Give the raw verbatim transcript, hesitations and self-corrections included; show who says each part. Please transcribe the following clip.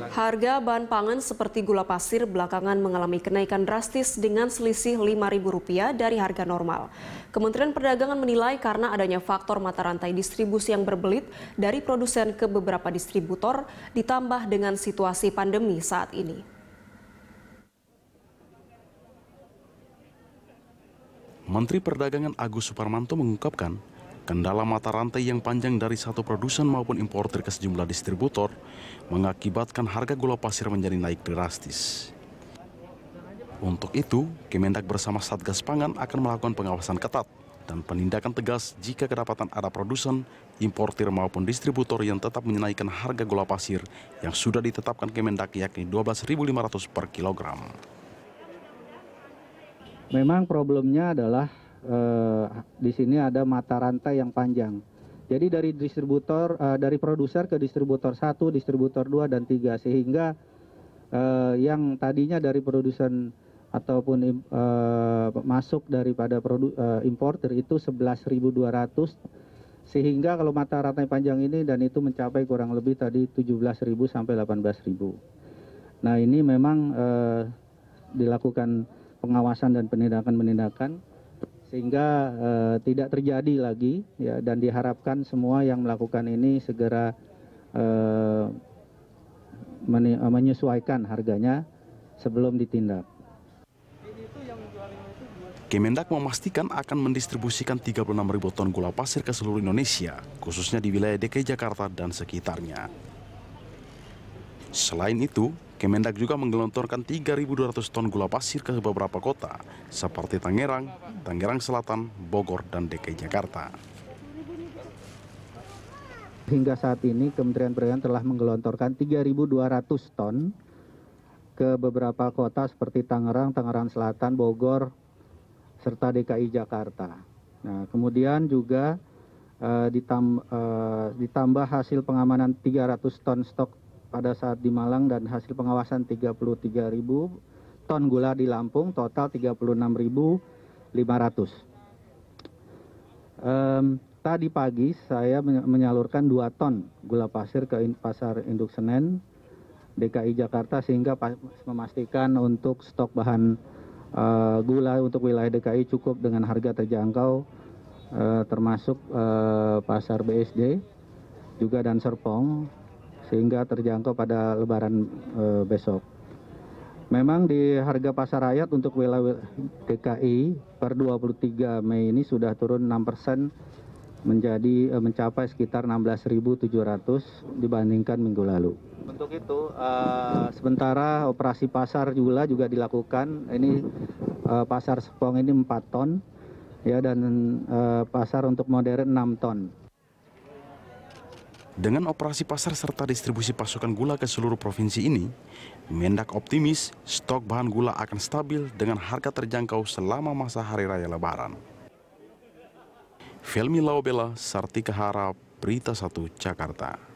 Speaker 1: Harga bahan pangan seperti gula pasir belakangan mengalami kenaikan drastis dengan selisih lima ribu rupiah dari harga normal. Kementerian Perdagangan menilai karena adanya faktor mata rantai distribusi yang berbelit dari produsen ke beberapa distributor ditambah dengan situasi pandemi saat ini.
Speaker 2: Menteri Perdagangan Agus Suparmanto mengungkapkan, kendala mata rantai yang panjang dari satu produsen maupun importer ke sejumlah distributor mengakibatkan harga gula pasir menjadi naik drastis. Untuk itu, Kemendak bersama Satgas Pangan akan melakukan pengawasan ketat dan penindakan tegas jika kedapatan ada produsen, importer maupun distributor yang tetap menaikkan harga gula pasir yang sudah ditetapkan Kemendak yakni dua belas ribu lima ratus per kilogram.
Speaker 3: Memang problemnya adalah eh, di sini ada mata rantai yang panjang. Jadi dari distributor, eh, dari produser ke distributor satu, distributor dua dan tiga, sehingga eh, yang tadinya dari produsen ataupun eh, masuk daripada produ, eh, importer itu sebelas ribu dua ratus, sehingga kalau mata rantai panjang ini dan itu mencapai kurang lebih tadi tujuh belas ribu sampai delapan belas ribu. Nah ini memang eh, dilakukan pengawasan dan penindakan-penindakan sehingga eh, tidak terjadi lagi ya, dan diharapkan semua yang melakukan ini segera eh, menyesuaikan harganya sebelum ditindak.
Speaker 2: Kemendak memastikan akan mendistribusikan tiga puluh enam ribu ton gula pasir ke seluruh Indonesia, khususnya di wilayah D K I Jakarta dan sekitarnya. Selain itu, Kemendak juga menggelontorkan tiga ribu dua ratus ton gula pasir ke beberapa kota, seperti Tangerang, Tangerang Selatan, Bogor, dan D K I Jakarta.
Speaker 3: Hingga saat ini, Kementerian Perdagangan telah menggelontorkan tiga ribu dua ratus ton ke beberapa kota seperti Tangerang, Tangerang Selatan, Bogor, serta D K I Jakarta. Nah, kemudian juga eh, ditamb eh, ditambah hasil pengamanan tiga ratus ton stok pada saat di Malang dan hasil pengawasan tiga puluh tiga ribu ton gula di Lampung, total tiga puluh enam ribu lima ratus. Um, tadi pagi saya menyalurkan dua ton gula pasir ke pasar induk Senen D K I Jakarta sehingga memastikan untuk stok bahan uh, gula untuk wilayah D K I cukup dengan harga terjangkau, uh, termasuk uh, pasar B S D juga dan Serpong, sehingga terjangkau pada Lebaran e, besok. Memang di harga pasar rakyat untuk wilayah D K I per dua puluh tiga Mei ini sudah turun enam persen menjadi e, mencapai sekitar enam belas ribu tujuh ratus dibandingkan minggu lalu. Untuk itu, e, sementara operasi pasar gula juga dilakukan. Ini e, pasar Serpong ini empat ton, ya, dan e, pasar untuk modern enam ton.
Speaker 2: Dengan operasi pasar serta distribusi pasokan gula ke seluruh provinsi ini, Mendak optimis stok bahan gula akan stabil dengan harga terjangkau selama masa Hari Raya Lebaran. Felmi Laobela, Sartika Harap, Berita Satu, Jakarta.